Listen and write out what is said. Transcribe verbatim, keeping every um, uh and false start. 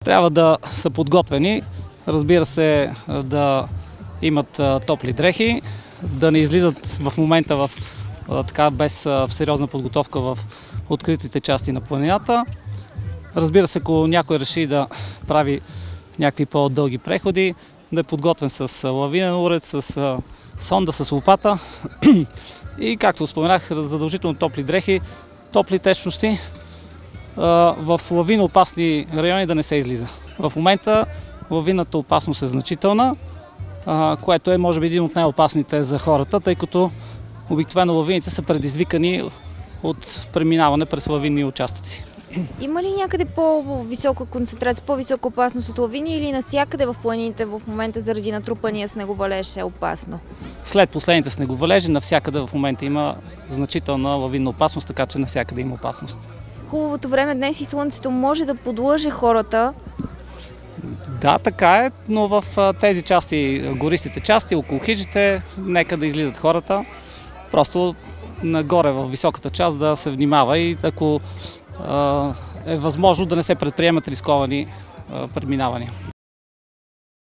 Трябва да са подготвени, разбира се, да имат топли дрехи, да не излизат в момента в, така, без в сериозна подготовка в откритите части на планината. Разбира се, ако някой реши да прави някакви по-дълги преходи, да е подготвен с лавинен уред, с сонда, с лопата и, както споменах, задължително топли дрехи, топли течности, в лавино опасни райони да не се излиза. В момента лавинната опасност е значителна, което е може би един от най-опасните за хората, тъй като обикновено лавините са предизвикани от преминаване през лавинни участъци. Има ли някъде по-висока концентрация, по-висока опасност от лавини или навсякъде в планините в момента заради натрупания снеговалеж е опасно? След последните снеговалежи навсякъде в момента има значителна лавинна опасност, така че навсякъде има опасност. Хубавото време днес и слънцето може да подлъже хората. Да, така е, но в тези части, гористите части, около хижите, нека да излизат хората. Просто нагоре в високата част да се внимава и ако е възможно да не се предприемат рисковани преминавания.